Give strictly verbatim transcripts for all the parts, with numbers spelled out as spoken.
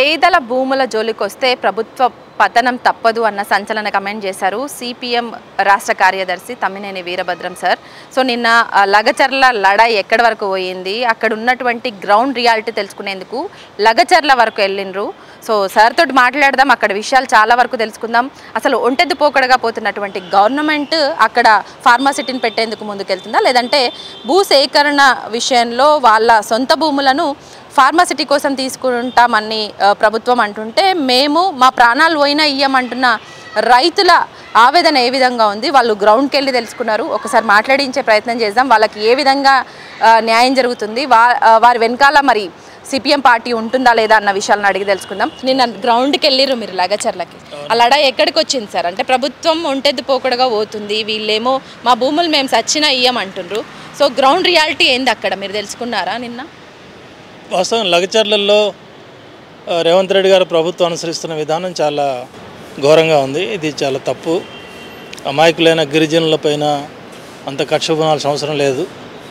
పేదల భూముల జోలికొస్తే ప్రభుత్వ పతనం తప్పదు అన్న సంచలన కమెంట్ చేశారు సిపిఎం రాష్ట్ర కార్యదర్శి తమ్మినేని వీరభద్రం సార్. సో నిన్న లగచర్ల లడాయి ఎక్కడి వరకు పోయింది, అక్కడ ఉన్నటువంటి గ్రౌండ్ రియాలిటీ తెలుసుకునేందుకు లగచర్ల వరకు వెళ్ళిండ్రు. సో సార్ తోటి మాట్లాడదాం, అక్కడ విషయాలు చాలా వరకు తెలుసుకుందాం. అసలు ఒంటెద్దు పోకడగా పోతున్నటువంటి గవర్నమెంట్ అక్కడ ఫార్మాసిటీని పెట్టేందుకు ముందుకెళ్తుందా, లేదంటే భూ సేకరణ విషయంలో వాళ్ళ సొంత భూములను ఫార్మాసిటీ కోసం తీసుకుంటామని ప్రభుత్వం అంటుంటే, మేము మా ప్రాణాలు పోయినా ఇయ్యమంటున్న రైతుల ఆవేదన ఏ విధంగా ఉంది, వాళ్ళు గ్రౌండ్కి వెళ్ళి తెలుసుకున్నారు. ఒకసారి మాట్లాడించే ప్రయత్నం చేద్దాం. వాళ్ళకి ఏ విధంగా న్యాయం జరుగుతుంది, వా వారి వెనకాల మరి సిపిఎం పార్టీ ఉంటుందా లేదా అన్న విషయాలను అడిగి తెలుసుకుందాం. నిన్న గ్రౌండ్కి వెళ్ళిర్రు మీరు లగచర్లకి, ఆ లడాయి ఎక్కడికి వచ్చింది సార్? అంటే ప్రభుత్వం ఒంటెద్దు పోకడగా పోతుంది, వీళ్ళేమో మా భూములు మేము సచ్చినా ఇయ్యమంటుండ్రు. సో గ్రౌండ్ రియాలిటీ ఏంది అక్కడ, మీరు తెలుసుకున్నారా నిన్న? వాస్తవం లగచర్లలో రేవంత్ రెడ్డి గారు ప్రభుత్వం అనుసరిస్తున్న విధానం చాలా ఘోరంగా ఉంది. ఇది చాలా తప్పు. అమాయకులైన గిరిజనులపైన అంత కక్ష పునాల్సిన అవసరం లేదు.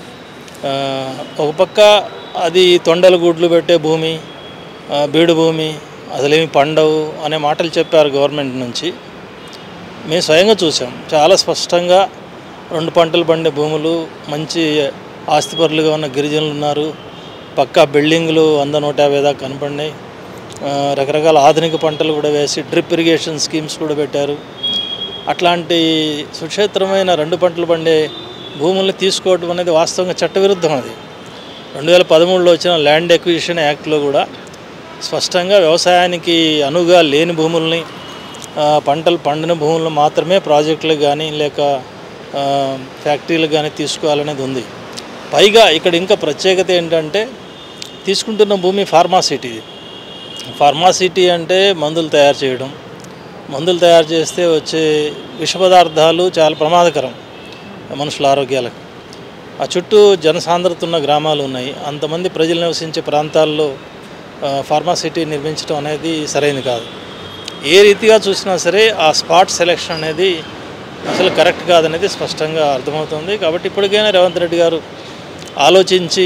ఒక పక్క అది తొండల గుడ్లు పెట్టే భూమి, బీడు భూమి, అసలేమి పండవు అనే మాటలు చెప్పారు గవర్నమెంట్ నుంచి. మేము స్వయంగా చూసాం, చాలా స్పష్టంగా రెండు పంటలు పండే భూములు, మంచి ఆస్తిపరులుగా ఉన్న గిరిజనులు ఉన్నారు. పక్కా బిల్డింగ్లు వంద నూట యాభై దాకా కనపడినాయి. రకరకాల ఆధునిక పంటలు కూడా వేసి డ్రిప్ ఇరిగేషన్ స్కీమ్స్ కూడా పెట్టారు. అట్లాంటి సుక్షేత్రమైన రెండు పంటలు పండే భూముల్ని తీసుకోవడం అనేది వాస్తవంగా చట్టవిరుద్ధం. అది రెండు వేల పదమూడులో వచ్చిన ల్యాండ్ ఎక్విజిషన్ యాక్ట్లో కూడా స్పష్టంగా వ్యవసాయానికి అనువుగా లేని భూముల్ని, పంటలు పండిన భూములను మాత్రమే ప్రాజెక్టులకు కానీ లేక ఫ్యాక్టరీలకు కానీ తీసుకోవాలనేది ఉంది. పైగా ఇక్కడ ఇంకా ప్రత్యేకత ఏంటంటే, తీసుకుంటున్న భూమి ఫార్మాసిటీ. ఫార్మాసిటీ అంటే మందులు తయారు చేయడం, మందులు తయారు చేస్తే వచ్చే విష పదార్థాలు చాలా ప్రమాదకరం మనుషుల ఆరోగ్యాలకు. ఆ చుట్టూ జనసాంద్రత ఉన్న గ్రామాలు ఉన్నాయి. అంతమంది ప్రజలు నివసించే ప్రాంతాల్లో ఫార్మాసిటీ నిర్మించడం అనేది సరైనది కాదు. ఏ రీతిగా చూసినా సరే ఆ స్పాట్ సెలెక్షన్ అనేది అసలు కరెక్ట్ కాదనేది స్పష్టంగా అర్థమవుతుంది. కాబట్టి ఇప్పటికైనా రేవంత్ రెడ్డి గారు ఆలోచించి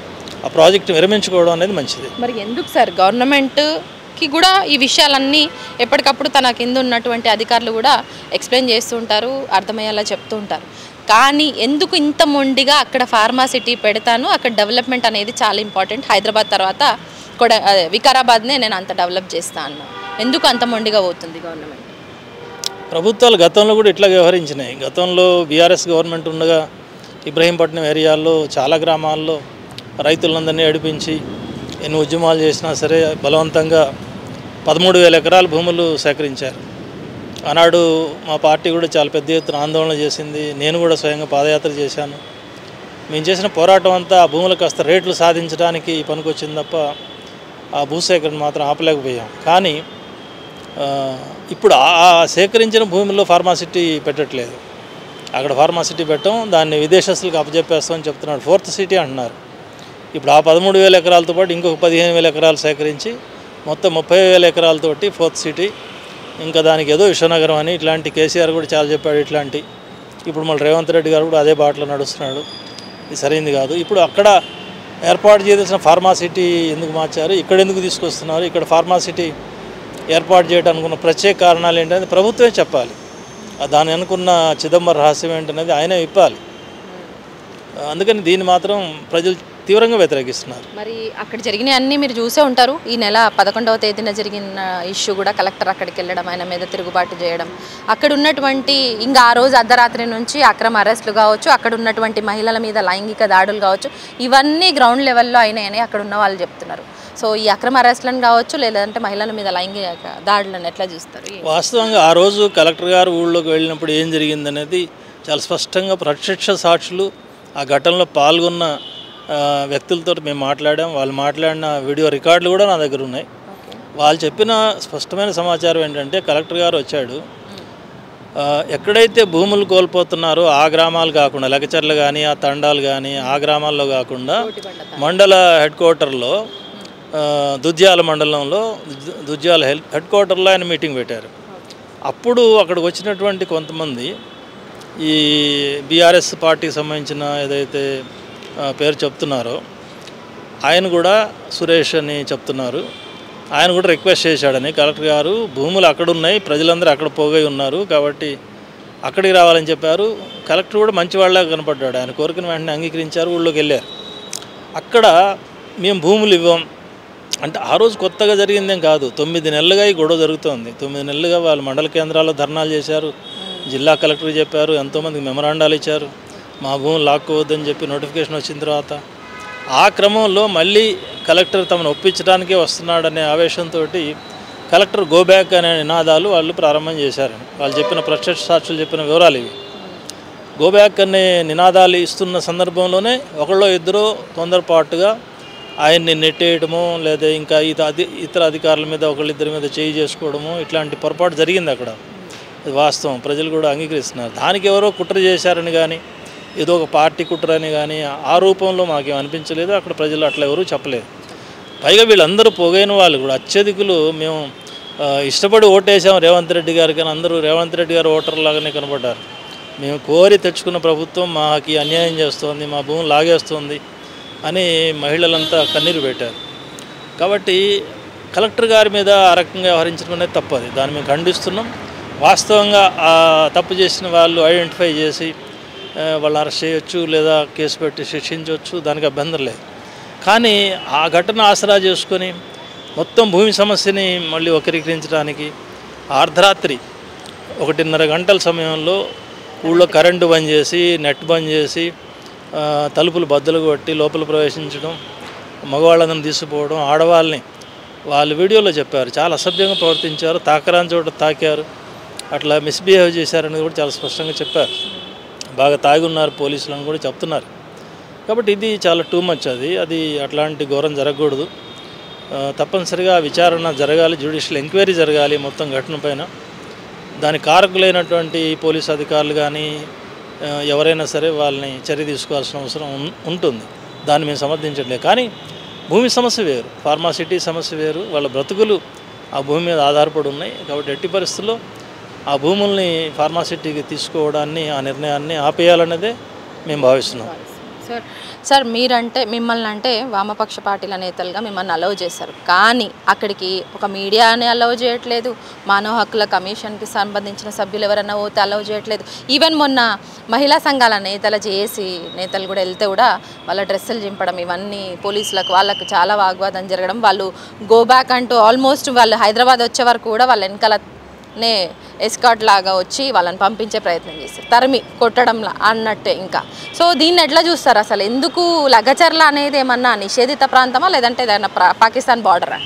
ఆ ప్రాజెక్టు విరమించుకోవడం అనేది మంచిది. మరి ఎందుకు సార్ గవర్నమెంట్కి కూడా ఈ విషయాలన్నీ ఎప్పటికప్పుడు తన కింద ఉన్నటువంటి అధికారులు కూడా ఎక్స్ప్లెయిన్ చేస్తూ ఉంటారు, అర్థమయ్యేలా చెప్తూ ఉంటారు. కానీ ఎందుకు ఇంత మొండిగా అక్కడ ఫార్మాసిటీ పెడతాను, అక్కడ డెవలప్మెంట్ అనేది చాలా ఇంపార్టెంట్, హైదరాబాద్ తర్వాత కూడా వికారాబాద్నే నేను అంత డెవలప్ చేస్తా అన్నా, ఎందుకు అంత మొండిగా పోతుంది గవర్నమెంట్? ప్రభుత్వాలు గతంలో కూడా ఇట్లా వ్యవహరించినాయి. గతంలో బీఆర్ఎస్ గవర్నమెంట్ ఉండగా ఇబ్రహీంపట్నం ఏరియాల్లో చాలా గ్రామాల్లో రైతులందరినీ నడిపించి ఎన్ని ఉద్యమాలు చేసినా సరే బలవంతంగా పదమూడు వేల ఎకరాల భూములు సేకరించారు. ఆనాడు మా పార్టీ కూడా చాలా పెద్ద ఎత్తున ఆందోళన చేసింది. నేను కూడా స్వయంగా పాదయాత్ర చేశాను. మేము చేసిన పోరాటం అంతా ఆ భూములు కాస్త రేట్లు సాధించడానికి పనికొచ్చింది తప్ప ఆ భూసేకరణ మాత్రం ఆపలేకపోయాం. కానీ ఇప్పుడు ఆ సేకరించిన భూమిలో ఫార్మాసిటీ పెట్టట్లేదు. అక్కడ ఫార్మాసిటీ పెట్టాం, దాన్ని విదేశస్తులకు అప్పచెప్పేస్తామని చెప్తున్నాడు. ఫోర్త్ సిటీ అంటున్నారు. ఇప్పుడు ఆ పదమూడు వేల ఎకరాలతో పాటు ఇంకొక పదిహేను వేల ఎకరాలు సేకరించి మొత్తం ముప్పై వేల ఎకరాలతోటి ఫోర్త్ సిటీ, ఇంకా దానికి ఏదో విశ్వనగరం అని ఇట్లాంటి కేసీఆర్ కూడా చాలా చెప్పాడు. ఇట్లాంటి ఇప్పుడు మళ్ళీ రేవంత్ రెడ్డి గారు కూడా అదే బాటలో నడుస్తున్నాడు. ఇది సరైనది కాదు. ఇప్పుడు అక్కడ ఏర్పాటు చేయాల్సిన ఫార్మాసిటీ ఎందుకు మార్చారు, ఇక్కడ ఎందుకు తీసుకొస్తున్నారు, ఇక్కడ ఫార్మాసిటీ ఏర్పాటు చేయడానికి ఉన్న ప్రత్యేక కారణాలు ఏంటనేది ప్రభుత్వమే చెప్పాలి. దాని అనుకున్న చిదంబర రహస్యం ఏంటనేది ఆయనే ఇప్పాలి. అందుకని దీన్ని మాత్రం ప్రజలు తీవ్రంగా వ్యతిరేకిస్తున్నారు. మరి అక్కడ జరిగిన అన్నీ మీరు చూసే ఉంటారు. ఈ నెల పదకొండవ తేదీన జరిగిన ఇష్యూ కూడా కలెక్టర్ అక్కడికి వెళ్ళడం, ఆయన మీద తిరుగుబాటు చేయడం, అక్కడ ఉన్నటువంటి ఇంకా ఆ రోజు అర్ధరాత్రి నుంచి అక్రమ అరెస్టులు కావచ్చు, అక్కడ ఉన్నటువంటి మహిళల మీద లైంగిక దాడులు కావచ్చు, ఇవన్నీ గ్రౌండ్ లెవెల్లో అయినాయని అక్కడ ఉన్న వాళ్ళు చెప్తున్నారు. సో ఈ అక్రమ అరెస్టులను కావచ్చు, లేదంటే మహిళల మీద లైంగిక దాడులను ఎట్లా చూస్తారు? వాస్తవంగా ఆ రోజు కలెక్టర్ గారు ఊళ్ళోకి వెళ్ళినప్పుడు ఏం జరిగిందనేది చాలా స్పష్టంగా ప్రత్యక్ష సాక్షులు, ఆ ఘటనలో పాల్గొన్న వ్యక్తులతో మేము మాట్లాడాం. వాళ్ళు మాట్లాడిన వీడియో రికార్డులు కూడా నా దగ్గర ఉన్నాయి. వాళ్ళు చెప్పిన స్పష్టమైన సమాచారం ఏంటంటే, కలెక్టర్ గారు వచ్చాడు, ఎక్కడైతే భూములు కోల్పోతున్నారో ఆ గ్రామాలు కాకుండా, లగచర్లు కానీ ఆ తండాలు కానీ ఆ గ్రామాల్లో కాకుండా మండల హెడ్ క్వార్టర్లో, దుద్యాల మండలంలో దుద్యాల హెడ్ క్వార్టర్లో ఆయన మీటింగ్ పెట్టారు. అప్పుడు అక్కడికి వచ్చినటువంటి కొంతమంది ఈ బీఆర్ఎస్ పార్టీకి సంబంధించిన ఏదైతే పేరు చెప్తున్నారో ఆయన కూడా సురేష్ అని చెప్తున్నారు. ఆయన కూడా రిక్వెస్ట్ చేశాడని కలెక్టర్ గారు భూములు అక్కడ ఉన్నాయి, ప్రజలందరూ అక్కడ పోగై ఉన్నారు కాబట్టి అక్కడికి రావాలని చెప్పారు. కలెక్టర్ కూడా మంచివాళ్ళగా కనపడ్డాడు, ఆయన కోరికను వెంటనే అంగీకరించారు, ఊళ్ళోకి వెళ్ళారు. అక్కడ మేము భూములు ఇవ్వం అంటే ఆ రోజు కొత్తగా జరిగిందేం కాదు, తొమ్మిది నెలలుగా ఈ గొడవ జరుగుతోంది. తొమ్మిది నెలలుగా వాళ్ళు మండల కేంద్రాల్లో ధర్నాలు చేశారు, జిల్లా కలెక్టర్ చెప్పారు, ఎంతోమందికి మెమరాండాలు ఇచ్చారు, మా భూములు లాక్కోవద్దని చెప్పి నోటిఫికేషన్ వచ్చిన తర్వాత ఆ క్రమంలో మళ్ళీ కలెక్టర్ తమను ఒప్పించడానికే వస్తున్నాడనే ఆవేశంతో కలెక్టర్ గో బ్యాక్ అనే నినాదాలు వాళ్ళు ప్రారంభం చేశారు. వాళ్ళు చెప్పిన ప్రత్యక్ష సాక్షులు చెప్పిన వివరాలు ఇవి. గో బ్యాక్ అనే నినాదాలు ఇస్తున్న సందర్భంలోనే ఒకళ్ళో ఇద్దరు తొందరపాటుగా ఆయన్ని నెట్టేయడము లేదా ఇంకా ఇత అధి ఇతర అధికారుల మీద ఒకళ్ళిద్దరి మీద చేయి చేసుకోవడము ఇట్లాంటి పొరపాటు జరిగింది అక్కడ. అది వాస్తవం, ప్రజలు కూడా అంగీకరిస్తున్నారు. దానికి ఎవరో కుట్ర చేశారని కానీ ఏదో ఒక పార్టీ కుట్ర అని కానీ ఆ రూపంలో మాకేం అనిపించలేదు. అక్కడ ప్రజలు అట్లా ఎవరూ చెప్పలేదు. పైగా వీళ్ళందరూ పోగైన వాళ్ళు కూడా అత్యధికులు మేము ఇష్టపడి ఓటేసాం రేవంత్ రెడ్డి గారు, కానీ అందరూ రేవంత్ రెడ్డి గారు ఓటర్లాగానే కనబడ్డారు. మేము కోరి తెచ్చుకున్న ప్రభుత్వం మాకు అన్యాయం చేస్తోంది, మా భూములు లాగేస్తుంది అని మహిళలంతా కన్నీరు పెట్టారు. కాబట్టి కలెక్టర్ గారి మీద ఆ రకంగా వ్యవహరించడం అనేది తప్పది, దాన్ని మేము ఖండిస్తున్నాం. వాస్తవంగా ఆ తప్పు చేసిన వాళ్ళు ఐడెంటిఫై చేసి వాళ్ళు అరెస్ట్ చేయొచ్చు లేదా కేసు పెట్టి శిక్షించవచ్చు, దానికి అభ్యంతరం లేదు. కానీ ఆ ఘటన ఆసరా చేసుకొని మొత్తం భూమి సమస్యని మళ్ళీ వక్రీకరించడానికి అర్ధరాత్రి ఒకటిన్నర గంటల సమయంలో ఊళ్ళో కరెంటు బంద్ చేసి నెట్ బంద్ చేసి తలుపులు బద్దలు కొట్టి లోపల ప్రవేశించడం, మగవాళ్ళని తీసుకుపోవడం, ఆడవాళ్ళని వాళ్ళు వీడియోలో చెప్పారు చాలా అసభ్యంగా ప్రవర్తించారు, తాకరాని చోట తాకారు, అట్లా మిస్బిహేవ్ చేశారని కూడా చాలా స్పష్టంగా చెప్పారు. బాగా తాగి ఉన్నారు పోలీసులను కూడా చెప్తున్నారు. కాబట్టి ఇది చాలా టూ మచ్. అది అది అట్లాంటి ఘోరం జరగకూడదు. తప్పనిసరిగా విచారణ జరగాలి, జ్యుడిషియల్ ఎంక్వైరీ జరగాలి మొత్తం ఘటన పైన. దాని కారకులైనటువంటి పోలీసు అధికారులు కానీ ఎవరైనా సరే వాళ్ళని చర్య తీసుకోవాల్సిన అవసరం ఉంటుంది, దాన్ని మేము సమర్థించట్లేదు. కానీ భూమి సమస్య వేరు, ఫార్మాసిటీ సమస్య వేరు, వాళ్ళ బ్రతుకులు ఆ భూమి మీద ఆధారపడి ఉన్నాయి. కాబట్టి ఎట్టి పరిస్థితుల్లో ఆ భూముల్ని ఫార్మాసిటీకి తీసుకోవడాన్ని ఆ నిర్ణయాన్ని ఆపేయాలన్నదే మేము భావిస్తున్నాం. సార్ సార్ మీరంటే మిమ్మల్ని అంటే వామపక్ష పార్టీల నేతలుగా మిమ్మల్ని అలౌ చేశారు, కానీ అక్కడికి ఒక మీడియాని అలౌ చేయట్లేదు, మానవ హక్కుల కమిషన్కి సంబంధించిన సభ్యులు ఎవరైనా పోతే అలౌ చేయట్లేదు. ఈవెన్ మొన్న మహిళా సంఘాల నేతల జేఏసీ నేతలు కూడా వెళ్తే కూడా వాళ్ళ డ్రెస్సులు చింపడం, ఇవన్నీ పోలీసులకు వాళ్ళకు చాలా వాగ్వాదం జరగడం, వాళ్ళు గో బ్యాక్ అంటూ ఆల్మోస్ట్ వాళ్ళు హైదరాబాద్ వచ్చే వరకు కూడా వాళ్ళ వెనకాలనే ఎస్కాట్ లాగా వచ్చి వాళ్ళని పంపించే ప్రయత్నం చేస్తారు, తరిమి కొట్టడంలా అన్నట్టే. ఇంకా సో దీన్ని ఎట్లా చూస్తారు అసలు? ఎందుకు లగచర్ల అనేది ఏమన్నా నిషేధిత ప్రాంతమా లేదంటే ఏదైనా పాకిస్తాన్ బార్డరా?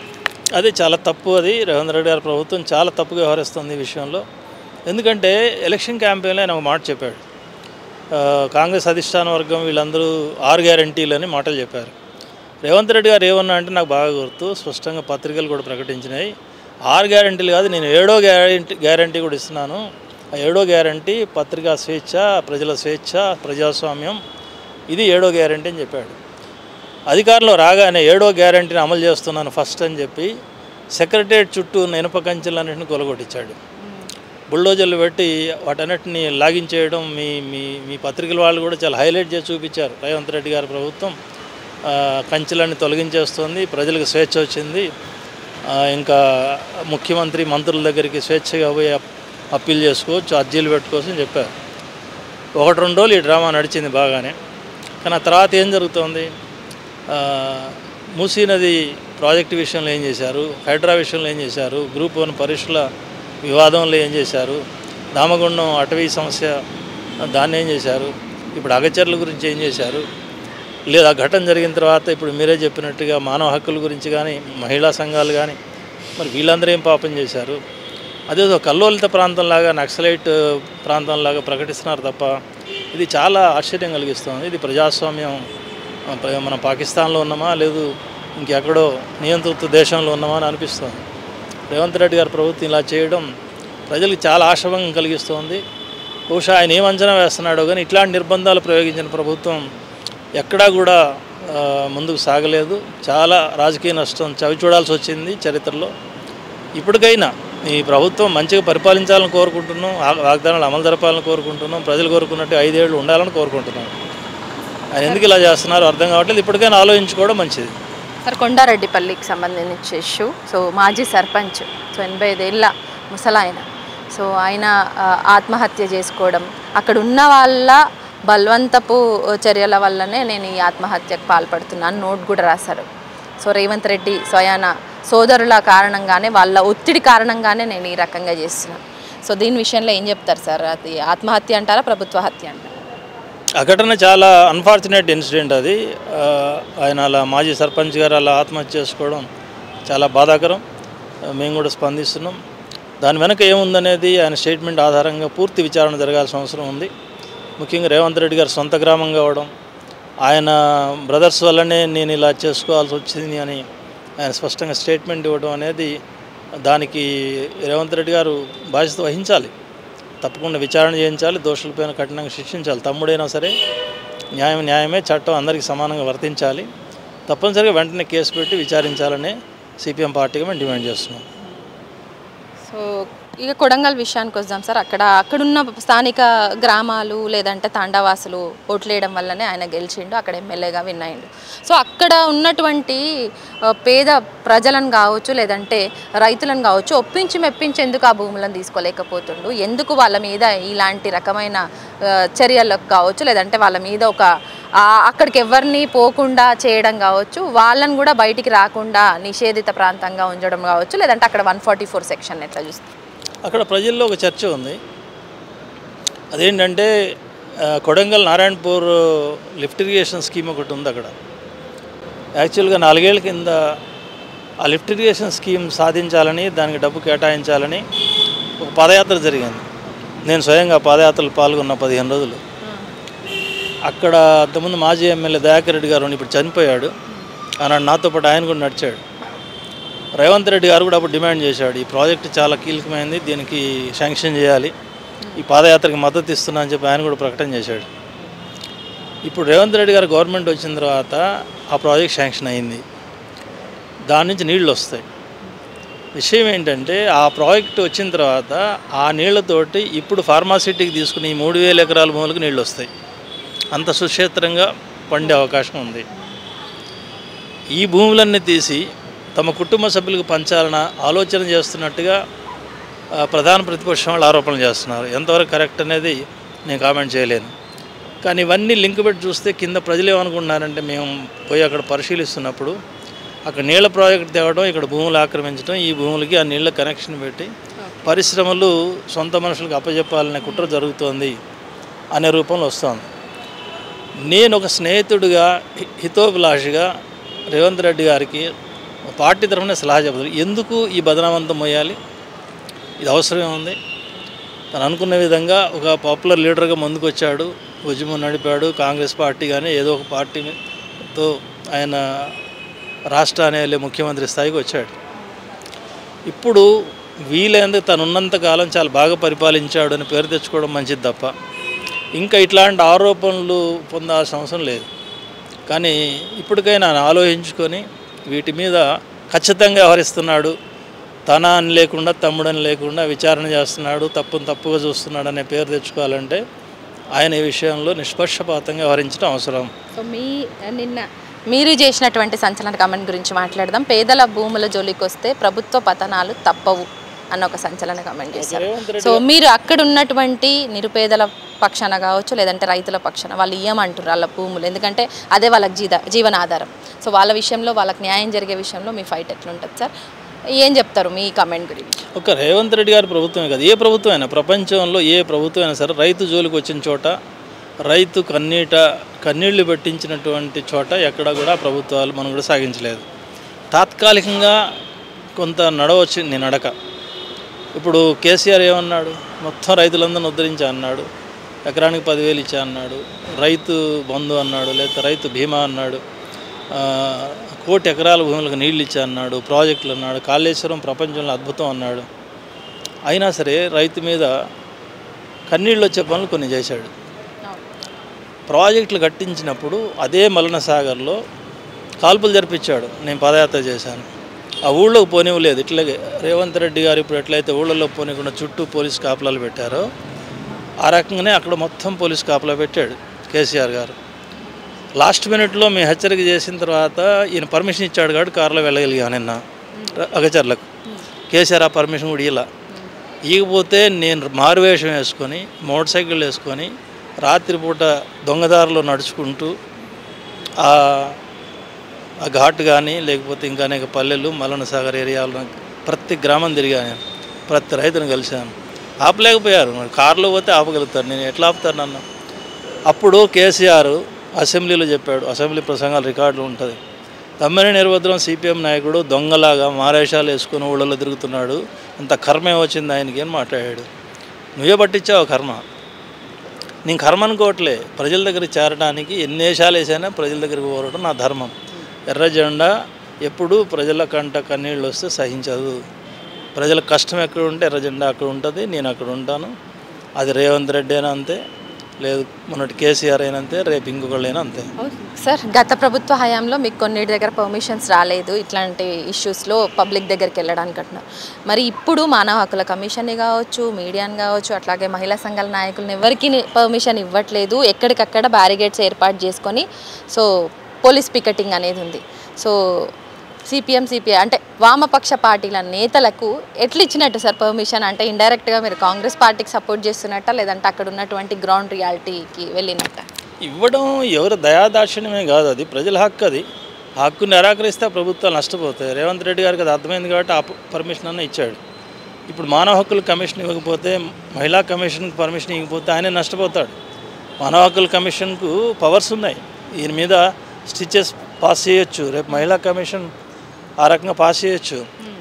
అది చాలా తప్పు. అది రేవంత్ రెడ్డి గారి ప్రభుత్వం చాలా తప్పుగా వ్యవహరిస్తుంది ఈ విషయంలో. ఎందుకంటే ఎలక్షన్ క్యాంపెయిన్లో ఆయన ఒక మాట చెప్పాడు, కాంగ్రెస్ అధిష్టాన వర్గం వీళ్ళందరూ ఆరు గ్యారంటీలని మాటలు చెప్పారు. రేవంత్ రెడ్డి గారు ఏమన్నా అంటే నాకు బాగా గుర్తు, స్పష్టంగా పత్రికలు కూడా ప్రకటించినాయి, ఆరు గ్యారంటీలు కాదు నేను ఏడో గ్యారంటీ గ్యారంటీ కూడా ఇస్తున్నాను. ఆ ఏడో గ్యారంటీ పత్రికా స్వేచ్ఛ, ప్రజల స్వేచ్ఛ, ప్రజాస్వామ్యం, ఇది ఏడో గ్యారంటీ అని చెప్పాడు. అధికారంలో రాగానే ఏడో గ్యారంటీని అమలు చేస్తున్నాను ఫస్ట్ అని చెప్పి సెక్రటరియట్ చుట్టూ ఉన్న ఇనుప కంచెలన్నింటినీ కొలగొట్టించాడు. బుల్డోజర్లు పెట్టి వాటన్నిటిని లాగించేయడం మీ మీ మీ పత్రికల వాళ్ళు కూడా చాలా హైలైట్ చేసి చూపించారు. రేవంత్ రెడ్డి గారి ప్రభుత్వం కంచెలన్నీ తొలగించేస్తుంది, ప్రజలకు స్వేచ్ఛ వచ్చింది, ఇంకా ముఖ్యమంత్రి మంత్రుల దగ్గరికి స్వేచ్ఛగా పోయి అప్పీల్ చేసుకోవచ్చు, అర్జీలు పెట్టుకోవచ్చు అని చెప్పారు. ఒకటి రెండు రోజులు ఈ డ్రామా నడిచింది బాగానే. కానీ ఆ తర్వాత ఏం జరుగుతోంది, మూసీ నది ప్రాజెక్టు విషయంలో ఏం చేశారు, హైడ్రా విషయంలో ఏం చేశారు, గ్రూప్ వన్ పరీక్షల వివాదంలో ఏం చేశారు, దామగుండం అటవీ సమస్య దాన్ని ఏం చేశారు, ఇప్పుడు అగచర్ల గురించి ఏం చేశారు, లేదా ఘటన జరిగిన తర్వాత ఇప్పుడు మీరే చెప్పినట్టుగా మానవ హక్కుల గురించి కానీ మహిళా సంఘాలు కానీ మరి వీళ్ళందరూ ఏం పాపం చేశారు. అదేదో కల్లోలిత ప్రాంతంలాగా నక్సలైట్ ప్రాంతంలాగా ప్రకటిస్తున్నారు తప్ప ఇది చాలా ఆశ్చర్యం కలిగిస్తుంది. ఇది ప్రజాస్వామ్యం మనం పాకిస్తాన్లో ఉన్నామా లేదు ఇంకెక్కడో నియంత్రిత దేశంలో ఉన్నామా అని అనిపిస్తుంది. రేవంత్ రెడ్డి గారి ప్రభుత్వం ఇలా చేయడం ప్రజలకు చాలా ఆశాభంగం కలిగిస్తోంది. బహుశా ఆయన ఏం అంచనా వేస్తున్నాడో కానీ ఇట్లాంటి నిర్బంధాలు ప్రయోగించిన ప్రభుత్వం ఎక్కడా కూడా ముందుకు సాగలేదు. చాలా రాజకీయ నష్టం చవి చూడాల్సి వచ్చింది చరిత్రలో. ఇప్పటికైనా ఈ ప్రభుత్వం మంచిగా పరిపాలించాలని కోరుకుంటున్నాం, వాగ్దానాలు అమలు జరపాలని కోరుకుంటున్నాం, ప్రజలు కోరుకున్నట్టు ఐదేళ్ళు ఉండాలని కోరుకుంటున్నాం. ఆయన ఎందుకు ఇలా చేస్తున్నారో అర్థం కావట్లేదు. ఇప్పటికైనా ఆలోచించుకోవడం మంచిది. సార్ కొండారెడ్డిపల్లికి సంబంధించిన ఇష్యూ. సో మాజీ సర్పంచ్, సో ఎనభై ఐదేళ్ళ ముసలాయన, సో ఆయన ఆత్మహత్య చేసుకోవడం, అక్కడ ఉన్న వాళ్ళ బలవంతపు చర్యల వల్లనే నేను ఈ ఆత్మహత్యకు పాల్పడుతున్నాను నోట్ కూడా రాశారు. సో రేవంత్ రెడ్డి స్వయాన సోదరుల కారణంగానే, వాళ్ళ ఒత్తిడి కారణంగానే నేను ఈ రకంగా చేస్తున్నాను. సో దీని విషయంలో ఏం చెప్తారు సార్? అది ఆత్మహత్య అంటారా, ప్రభుత్వ హత్య అంటారా? ఆ ఘటన చాలా అన్ఫార్చునేట్ ఇన్సిడెంట్. అది ఆయన అలా మాజీ సర్పంచ్ గారు అలా ఆత్మహత్య చేసుకోవడం చాలా బాధాకరం. మేము కూడా స్పందిస్తున్నాం. దాని వెనక ఏముందనేది ఆయన స్టేట్మెంట్ ఆధారంగా పూర్తి విచారణ జరగాల్సిన అవసరం ఉంది. ముఖ్యంగా రేవంత్ రెడ్డి గారు సొంత గ్రామం కావడం, ఆయన బ్రదర్స్ వల్లనే నేను ఇలా చేసుకోవాల్సి వచ్చింది అని ఆయన స్పష్టంగా స్టేట్మెంట్ ఇవ్వడం అనేది, దానికి రేవంత్ రెడ్డి గారు బాధ్యత వహించాలి. తప్పకుండా విచారణ చేయించాలి, దోషులపైన కఠినంగా శిక్షించాలి. తమ్ముడైనా సరే న్యాయం న్యాయమే, చట్టం అందరికీ సమానంగా వర్తించాలి. తప్పనిసరిగా వెంటనే కేసు పెట్టి విచారించాలని సిపిఎం పార్టీగా మేము డిమాండ్ చేస్తున్నాం. సో ఇక కొడంగల్ విషయానికి వద్దాం సార్. అక్కడ అక్కడున్న స్థానిక గ్రామాలు లేదంటే తాండావాసులు ఓట్లేయడం వల్లనే ఆయన గెలిచిండు, అక్కడ ఎమ్మెల్యేగా విన్ అయ్యిండు. సో అక్కడ ఉన్నటువంటి పేద ప్రజలను కావచ్చు లేదంటే రైతులను కావచ్చు ఒప్పించి మెప్పించి ఎందుకు ఆ భూములను తీసుకోలేకపోతుండు, ఎందుకు వాళ్ళ మీద ఇలాంటి రకమైన చర్యలకు కావచ్చు లేదంటే వాళ్ళ మీద ఒక అక్కడికి ఎవరిని పోకుండా చేయడం కావచ్చు, వాళ్ళని కూడా బయటికి రాకుండా నిషేధిత ప్రాంతంగా ఉంచడం కావచ్చు, లేదంటే అక్కడ వన్ ఫార్టీ ఫోర్ సెక్షన్ ఎట్లా చూస్తుంది? అక్కడ ప్రజల్లో ఒక చర్చ ఉంది. అదేంటంటే Kodangal Narayanpur lift irrigation scheme ఒకటి ఉంది. అక్కడ యాక్చువల్గా నాలుగేళ్ల కింద ఆ లిఫ్ట్ ఇరిగేషన్ స్కీమ్ సాధించాలని, దానికి డబ్బు కేటాయించాలని ఒక పాదయాత్ర జరిగింది. నేను స్వయంగా పాదయాత్రలు పాల్గొన్న పదిహేను రోజులు. అక్కడ అంతకుముందు మాజీ ఎమ్మెల్యే దయాకర్ రెడ్డి గారు ఇప్పుడు చనిపోయాడు, ఆనాడు నాతో పాటు ఆయన కూడా నడిచాడు. రేవంత్ రెడ్డి గారు కూడా అప్పుడు డిమాండ్ చేశాడు, ఈ ప్రాజెక్టు చాలా కీలకమైంది, దీనికి శాంక్షన్ చేయాలి, ఈ పాదయాత్రకి మద్దతు ఇస్తున్నా అని చెప్పి ఆయన కూడా ప్రకటన చేశాడు. ఇప్పుడు రేవంత్ రెడ్డి గారు గవర్నమెంట్ వచ్చిన తర్వాత ఆ ప్రాజెక్ట్ శాంక్షన్ అయింది, దాని నుంచి నీళ్ళు వస్తాయి. విషయం ఏంటంటే ఆ ప్రాజెక్టు వచ్చిన తర్వాత ఆ నీళ్లతోటి ఇప్పుడు ఫార్మాసిటీకి తీసుకుని ఈ మూడు వేల ఎకరాల భూములకు నీళ్ళు వస్తాయి. అంత సుక్షేత్రంగా పండే అవకాశం ఉంది. ఈ భూములన్నీ తీసి తమ కుటుంబ సభ్యులకు పంచాలన్న ఆలోచన చేస్తున్నట్టుగా ప్రధాన ప్రతిపక్షం వాళ్ళు ఆరోపణలు చేస్తున్నారు. ఎంతవరకు కరెక్ట్ అనేది నేను కామెంట్ చేయలేను. కానీ ఇవన్నీ లింక్ పెట్టి చూస్తే కింద ప్రజలు ఏమనుకుంటున్నారంటే, మేము పోయి అక్కడ పరిశీలిస్తున్నప్పుడు అక్కడ నీళ్ళ ప్రాజెక్టు తేవడం, ఇక్కడ భూములు ఆక్రమించడం, ఈ భూములకి ఆ నీళ్ళ కనెక్షన్ పెట్టి పరిశ్రమలు సొంత మనుషులకు అప్పచెప్పాలనే కుట్ర జరుగుతోంది అనే రూపంలో వస్తుంది. నేను ఒక స్నేహితుడిగా, హితోభిలాషిగా రేవంత్ రెడ్డి గారికి పార్టీ తరఫున సలహా చెబుతారు, ఎందుకు ఈ బదనామంతం మోయాలి, ఇది అవసరమే ఉంది. తను అనుకున్న విధంగా ఒక పాపులర్ లీడర్గా ముందుకు వచ్చాడు, ఉద్యమం నడిపాడు, కాంగ్రెస్ పార్టీ కానీ ఏదో ఒక పార్టీతో ఆయన రాష్ట్రాన్ని వెళ్ళే ముఖ్యమంత్రి స్థాయికి వచ్చాడు. ఇప్పుడు వీలైనందుకు తను ఉన్నంతకాలం చాలా బాగా పరిపాలించాడు అని పేరు తెచ్చుకోవడం మంచిది తప్ప ఇంకా ఇట్లాంటి ఆరోపణలు పొందాల్సిన అవసరం లేదు. కానీ ఇప్పటికైనా ఆలోచించుకొని వీటి మీద ఖచ్చితంగా వ్యవహరిస్తున్నాడు, తన అని లేకుండా తమ్ముడని లేకుండా విచారణ చేస్తున్నాడు, తప్పును తప్పుగా చూస్తున్నాడు అనే పేరు తెచ్చుకోవాలంటే ఆయన ఈ విషయంలో నిష్పక్షపాతంగా వ్యవహరించడం అవసరం. సో మీ నిన్న మీరు చేసినటువంటి సంచలన కామెంట్ గురించి మాట్లాడదాం. పేదల భూముల జోలికి వస్తే ప్రభుత్వ పతనాలు తప్పవు అన్న ఒక సంచలన కామెంట్ చేశారు. సో మీరు అక్కడ ఉన్నటువంటి నిరుపేదల పక్షాన కావచ్చు లేదంటే రైతుల పక్షాన వాళ్ళు ఇయ్యమంటారు వాళ్ళ భూములు, ఎందుకంటే అదే వాళ్ళకి జీద జీవనాధారం. సో వాళ్ళ విషయంలో వాళ్ళకి న్యాయం జరిగే విషయంలో మీ ఫైట్ ఎట్లుంటుంది సార్? ఏం చెప్తారు మీ కామెంట్ గురించి? ఒక రేవంత్ రెడ్డి గారి ప్రభుత్వమే కాదు, ఏ ప్రభుత్వం అయినా, ప్రపంచంలో ఏ ప్రభుత్వం అయినా సరే రైతు జోలికి వచ్చిన చోట, రైతు కన్నీట కన్నీళ్లు పెట్టించినటువంటి చోట ఎక్కడ కూడా ప్రభుత్వాలు మనం కూడా సాగించలేదు. తాత్కాలికంగా కొంత నడవచ్చు నేను నడక. ఇప్పుడు కేసీఆర్ ఏమన్నాడు, మొత్తం రైతులందరిని ఉద్ధరించా అన్నాడు, ఎకరానికి పదివేలు ఇచ్చా అన్నాడు, రైతు బంధు అన్నాడు, లేకపోతే రైతు బీమా అన్నాడు, కోటి ఎకరాల భూములకు నీళ్ళు ఇచ్చా అన్నాడు, ప్రాజెక్టులు అన్నాడు, కాళేశ్వరం ప్రపంచంలో అద్భుతం అన్నాడు. అయినా సరే రైతు మీద కన్నీళ్ళు వచ్చే పనులు కొన్ని చేశాడు. ప్రాజెక్టులు కట్టించినప్పుడు అదే మలన సాగర్లో కాల్పులు జరిపించాడు. నేను పాదయాత్ర చేశాను, ఆ ఊళ్ళోకి పోనివ్వలేదు. ఇట్లాగే రేవంత్ రెడ్డి గారు ఇప్పుడు ఎట్లయితే ఊళ్ళలో పోనీకుండా చుట్టూ పోలీస్ కాపలాలు పెట్టారో ఆ రకంగానే అక్కడ మొత్తం పోలీస్ కాపలా పెట్టాడు కేసీఆర్ గారు. లాస్ట్ మినిట్లో మేము హెచ్చరిక చేసిన తర్వాత ఈయన పర్మిషన్ ఇచ్చాడు కాబట్టి కారులో వెళ్ళగలిగా నిన్న అగచర్లకు. కేసీఆర్ ఆ పర్మిషన్ కూడా ఇలా ఇకపోతే నేను మారువేషం వేసుకొని మోటార్ సైకిల్ వేసుకొని రాత్రిపూట దొంగదారిలో నడుచుకుంటూ ఆ ఘాట్ కానీ లేకపోతే ఇంకా అనేక పల్లెలు మల్లన సాగర్ ఏరియాలో ప్రతి గ్రామం తిరిగాను, ప్రతి రైతును కలిశాను. ఆపలేకపోయారు. మరి కారులో పోతే ఆపగలుగుతారు, నేను ఎట్లా ఆపుతారు నన్ను? అప్పుడు కేసీఆర్ అసెంబ్లీలో చెప్పాడు, అసెంబ్లీ ప్రసంగాలు రికార్డులు ఉంటుంది, తమ్మినేని వీరభద్రం సిపిఎం నాయకుడు దొంగలాగా మారేషాలు వేసుకుని ఊళ్ళలో తిరుగుతున్నాడు, అంత కర్మే వచ్చింది ఆయనకి అని మాట్లాడాడు. నువ్వే పట్టించావు కర్మ. నేను కర్మ అనుకోవట్లే, ప్రజల దగ్గరికి చేరడానికి ఎన్ని వేషాలు వేసైనా ప్రజల దగ్గరికి పోవడం నా ధర్మం. ఎర్ర జెండా ఎప్పుడు ప్రజల కంట కన్నీళ్ళు వస్తే సహించదు. ప్రజల కష్టం ఎక్కడ ఉంటే ఎర్ర జెండా అక్కడ ఉంటుంది, నేను అక్కడ ఉంటాను. అది రేవంత్ రెడ్డి అయినా అంతే, లేదు మొన్నటి కేసీఆర్ అయినా అంతే, రేపు ఇంకొకళ్ళైనా అంతే. సార్, గత ప్రభుత్వ హయాంలో మీకు కొన్నిటి దగ్గర పర్మిషన్స్ రాలేదు ఇట్లాంటి ఇష్యూస్లో పబ్లిక్ దగ్గరికి వెళ్ళడానికి అంటున్నారు. మరి ఇప్పుడు మానవ హక్కుల కమిషన్ని కావచ్చు, మీడియాని కావచ్చు, అట్లాగే మహిళా సంఘాల నాయకులను ఎవరికి పర్మిషన్ ఇవ్వట్లేదు, ఎక్కడికక్కడ బ్యారిగేడ్స్ ఏర్పాటు చేసుకొని సో పోలీస్ పికెటింగ్ అనేది ఉంది. సో సిపిఎం సిపిఐ అంటే వామపక్ష పార్టీల నేతలకు ఎట్లా ఇచ్చినట్టు సార్ పర్మిషన్? అంటే ఇండైరెక్ట్గా మీరు కాంగ్రెస్ పార్టీకి సపోర్ట్ చేస్తున్నట్ట, లేదంటే అక్కడ ఉన్నటువంటి గ్రౌండ్ రియాలిటీకి వెళ్ళినట్ట? ఇవ్వడం ఎవరు దయాదాక్షిణ్యమే కాదు, అది ప్రజల హక్కు. అది హక్కు నిరాకరిస్తే ప్రభుత్వాలు నష్టపోతాయి. రేవంత్ రెడ్డి గారికి అది అర్థమైంది కాబట్టి ఆ పర్మిషన్ అన్న ఇచ్చాడు. ఇప్పుడు మానవ హక్కుల కమిషన్ ఇవ్వకపోతే, మహిళా కమిషన్కి పర్మిషన్ ఇవ్వకపోతే ఆయనే నష్టపోతాడు. మానవ హక్కుల కమిషన్కు పవర్స్ ఉన్నాయి, ఈయన మీద స్టిచెస్ పాస్ చేయొచ్చు. రేపు మహిళా కమిషన్ ఆ రకంగా పాస్ చేయొచ్చు.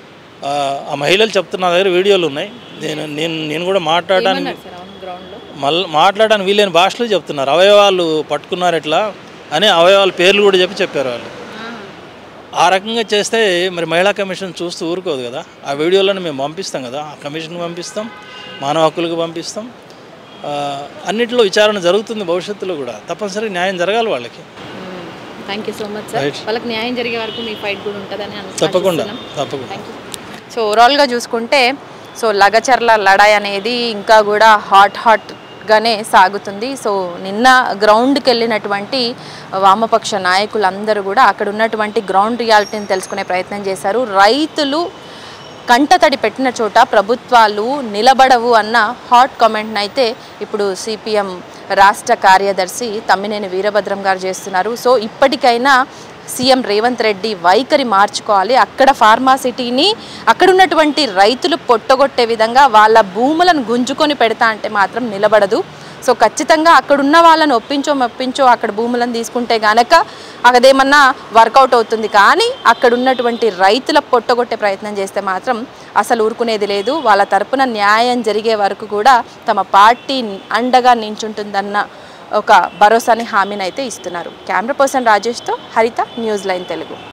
ఆ మహిళలు చెప్తున్న నా దగ్గర వీడియోలు ఉన్నాయి. నేను నేను నేను కూడా మాట్లాడడానికి మళ్ళీ మాట్లాడడానికి వీలైన భాషలో చెప్తున్నారు. అవయవాలు పట్టుకున్నారు ఎట్లా అని అవయవాల పేర్లు కూడా చెప్పి చెప్పారు వాళ్ళు. ఆ రకంగా చేస్తే మరి మహిళా కమిషన్ చూస్తూ ఊరుకోదు కదా. ఆ వీడియోలను మేము పంపిస్తాం కదా, ఆ కమిషన్కి పంపిస్తాం, మానవ హక్కులకు పంపిస్తాం. అన్నింటిలో విచారణ జరుగుతుంది భవిష్యత్తులో కూడా. తప్పనిసరిగా న్యాయం జరగాలి వాళ్ళకి. Thank you so much sir. వాళ్ళకి న్యాయం జరిగే వరకు మీ ఫైట్ కూడా ఉంటుందని అనుకుంటున్నాను. తప్పకుండా తప్పకుండా. సో ఓవరాల్గా చూసుకుంటే సో లగచర్ల లడాయి అనేది ఇంకా కూడా హాట్ హాట్గానే సాగుతుంది. సో నిన్న గ్రౌండ్కి వెళ్ళినటువంటి వామపక్ష నాయకులందరూ కూడా అక్కడ ఉన్నటువంటి గ్రౌండ్ రియాలిటీని తెలుసుకునే ప్రయత్నం చేశారు. రైతులు కంటతడి పెట్టిన చోట ప్రభుత్వాలు నిలబడవు అన్న హాట్ కామెంట్ని అయితే ఇప్పుడు సిపిఎం రాష్ట్ర కార్యదర్శి తమ్మినేని వీరభద్రం గారు చేస్తున్నారు. సో ఇప్పటికైనా సీఎం రేవంత్ రెడ్డి వైఖరి మార్చుకోవాలి. అక్కడ ఫార్మాసిటీని అక్కడ ఉన్నటువంటి రైతులు పొట్టగొట్టే విధంగా వాళ్ళ భూములను గుంజుకొని పెడతా అంటే మాత్రం నిలబడదు. సో ఖచ్చితంగా అక్కడున్న వాళ్ళని ఒప్పించో మెప్పించో అక్కడ భూములను తీసుకుంటే గనక అదేమన్నా వర్కౌట్ అవుతుంది. కానీ అక్కడ ఉన్నటువంటి రైతుల పొట్టగొట్టే ప్రయత్నం చేస్తే మాత్రం అసలు ఊరుకునేది లేదు. వాళ్ళ తరపున న్యాయం జరిగే వరకు కూడా తమ పార్టీ అండగా నించుంటుందన్న ఒక భరోసాని హామీని అయితే ఇస్తున్నారు. కెమెరా పర్సన్ రాజేష్తో హరిత, న్యూస్ లైన్ తెలుగు.